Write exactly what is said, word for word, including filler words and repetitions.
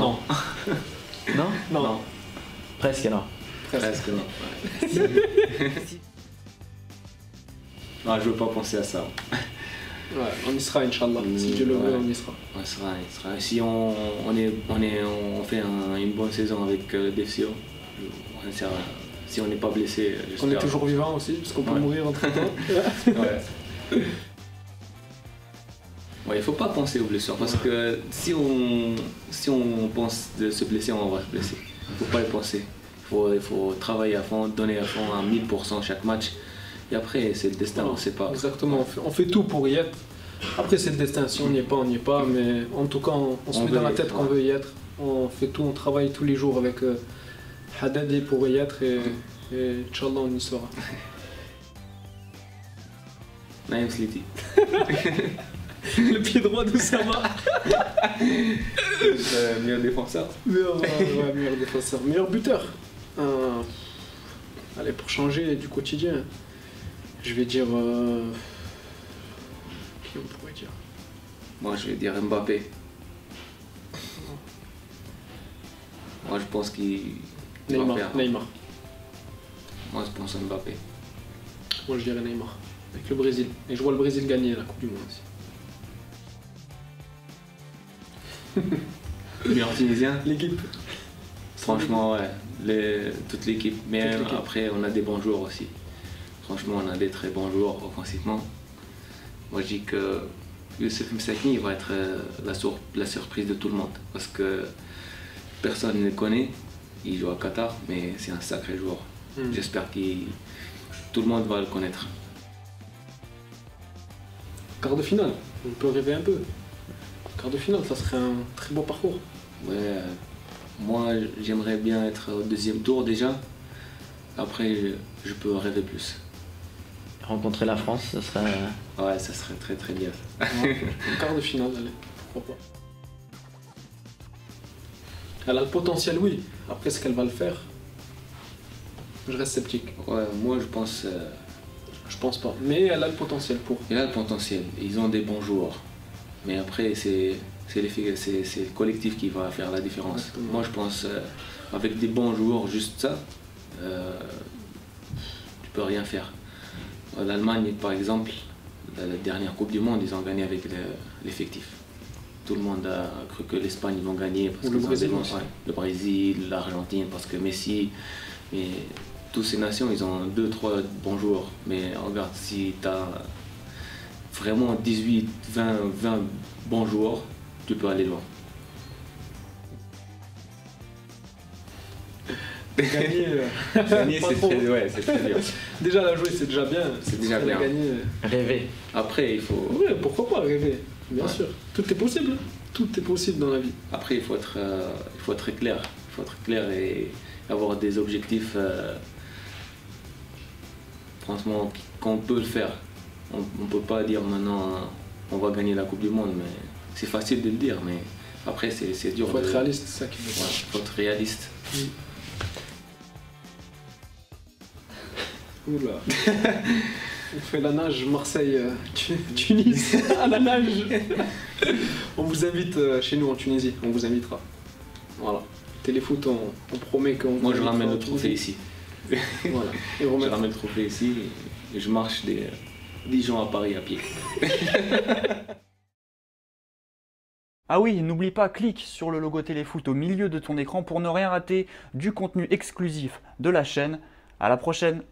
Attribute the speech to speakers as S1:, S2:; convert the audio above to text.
S1: Non.
S2: Non?
S1: Non.
S2: Non. Presque alors.
S1: Presque,
S3: Presque non. Ouais. Non, je veux pas penser à ça.
S1: Ouais, on y sera, Inch'Allah. Si Dieu le veut,
S3: Ouais.
S1: on y sera.
S3: On sera, on sera. Si on, on, est, on, est, on fait un- une bonne saison avec euh, D F C O, on sera- si on n'est pas blessé,
S1: On est
S3: j'espère.
S1: toujours vivant aussi, parce qu'on peut
S3: Ouais.
S1: mourir entre temps.
S3: Ouais. Ouais, il faut pas penser aux blessures parce que si on, si on pense de se blesser, on va se blesser. Il faut pas y penser. Il faut, il faut travailler à fond, donner à fond à mille pour cent chaque match. Et après, c'est le destin, on ne sait pas.
S1: Exactement, on fait, on fait tout pour y être. Après, c'est le destin, si on n'y est pas, on n'y est pas, mais en tout cas, on, on se
S3: On
S1: met
S3: veut
S1: dans la
S3: y
S1: tête
S3: être,
S1: qu'on
S3: ouais.
S1: veut y être. On fait tout, on travaille tous les jours avec euh, Hadadi pour y être et, et Inch'Allah, on y sera.
S3: Naïm Sliti.
S1: Le pied droit de Sama.
S3: Euh, meilleur défenseur.
S1: meilleur, euh, ouais, meilleur défenseur, meilleur buteur. Euh, allez, pour changer du quotidien, je vais dire. Euh, qui on pourrait dire
S3: Moi, je vais dire Mbappé. Moi, je pense qu'il il va
S1: Neymar.
S3: faire.
S1: Neymar.
S3: Moi, je pense à Mbappé.
S1: Moi, je dirais Neymar. Avec le Brésil. Et je vois le Brésil gagner la Coupe du Monde aussi.
S3: Meilleur Tunisien.
S1: L'équipe.
S3: Franchement, ouais, les- toute l'équipe. Mais
S1: Toute l'équipe.
S3: après, on a des bons joueurs aussi. Franchement, on a des très bons joueurs offensivement. Moi, je dis que Youssef Msakni va être euh, la, sur- la surprise de tout le monde. Parce que personne ne le connaît. Il joue à Qatar, mais c'est un sacré joueur.
S1: Hmm.
S3: J'espère que tout le monde va le connaître.
S1: Quart de finale, on peut rêver un peu. Quart de finale, ça serait un très beau parcours.
S3: Ouais, euh, moi, j'aimerais bien être au deuxième tour déjà. Après, je, je peux rêver plus.
S2: Rencontrer la France, ce serait.
S3: Ouais, ça serait très très bien.
S1: Ouais. Quart de finale, allez, pourquoi pas. Elle a le potentiel, oui. Après, est-ce qu'elle va le faire? Je reste sceptique.
S3: Ouais, moi, je pense. euh,
S1: Je pense pas. Mais elle a le potentiel pour.
S3: Il a le potentiel, ils ont des bons joueurs. Mais après, c'est c'est l'effet- c'est- c'est le collectif qui va faire la différence.
S1: Exactement.
S3: Moi, je pense, euh, avec des bons joueurs, juste ça, euh, tu peux rien faire. L'Allemagne, par exemple, la, la dernière Coupe du Monde, ils ont gagné avec le- l'effectif. Tout le monde a cru que l'Espagne ils vont gagner. Parce
S1: Ou
S3: qu'ils
S1: le
S3: ont
S1: Brésil
S3: des bons-
S1: aussi.
S3: ouais, le Brésil, l'Argentine, parce que Messi. Mais toutes ces nations, ils ont deux, trois bons joueurs. Mais regarde, si tu as vraiment dix-huit, vingt, vingt bons joueurs, tu peux aller loin.
S1: Gagner, euh,
S3: Gagner,
S1: pas
S3: c'est
S1: trop.
S3: très, ouais, c'est très bien.
S1: Déjà la jouer, c'est déjà bien.
S3: C'est déjà
S1: Elle a
S3: bien.
S1: gagné.
S2: Rêver.
S3: Après, il faut,
S1: Ouais, pourquoi pas rêver? Bien
S3: Ouais.
S1: sûr. Tout est possible. Tout est possible dans la vie.
S3: après, il faut être, euh, il faut être clair. Il faut être clair et avoir des objectifs, euh, franchement, qu'on peut le faire. On ne peut pas dire maintenant, on va gagner la Coupe du Monde, mais c'est facile de le dire, mais après, c'est c'est dur.
S1: Il faut
S3: de-
S1: être réaliste, c'est ça qui
S3: Ouais,
S1: veut
S3: il faut être réaliste.
S1: Oula. On fait la nage Marseille, euh, Tu- Tunis, à la nage. On vous invite euh, chez nous en Tunisie, on vous invitera. Voilà. Téléfoot, on, on promet qu'on vous
S3: Moi, je
S1: invitera
S3: ramène
S1: en
S3: le trophée
S1: Tunisie.
S3: ici.
S1: Voilà. Et
S3: Je
S1: remettre.
S3: ramène le trophée ici et je marche des dix gens à Paris à pied.
S4: Ah oui, n'oublie pas, clique sur le logo Téléfoot au milieu de ton écran pour ne rien rater du contenu exclusif de la chaîne. À la prochaine!